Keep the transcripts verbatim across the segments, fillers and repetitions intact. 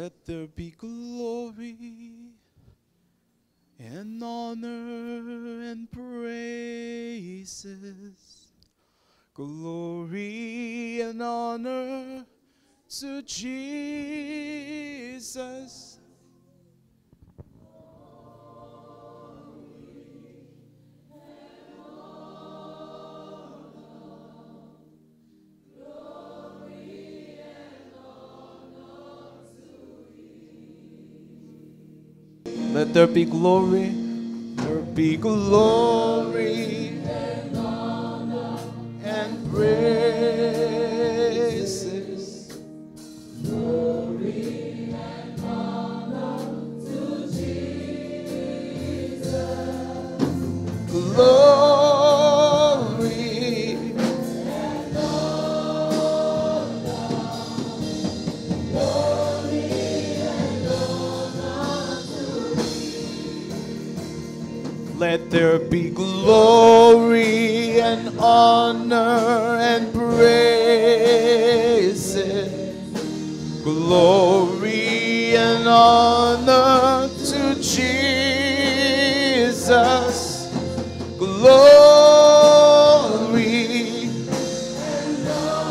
Let there be glory and honor and praises. Glory and honor to Jesus. Let there be glory, there be glory and honor and praises. Glory and honor to Jesus. Glory and honor. Glory and honor. Let there be glory and honor and praises. Glory and honor to Jesus. Glory and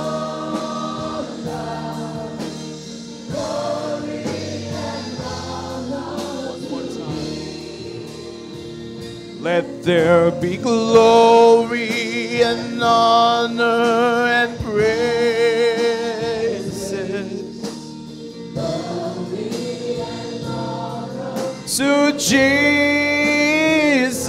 honor. Glory and honor. One more time. Let there be glory and honor and praises. Glory and honor to Jesus.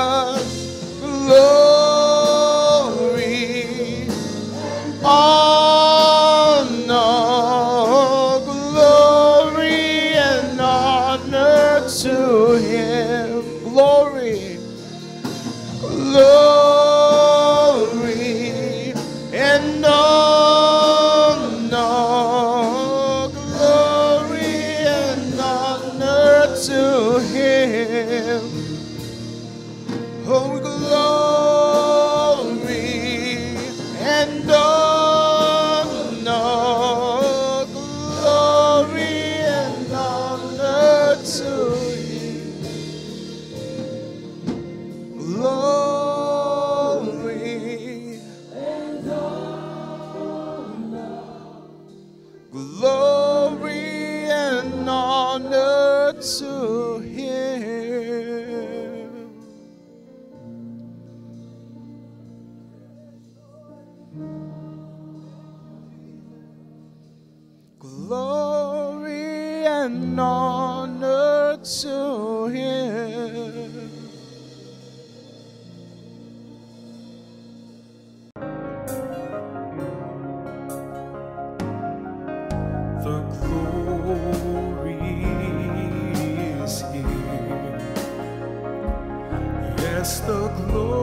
Glory and honor. Glory and honor to Him. Glory. Glory and honor, glory and honor to Him. Oh, glory and honor, glory and honor to Him. Glory. Glory and honor to Him. Glory and honor to Him. The glory is here. Yes, the glory.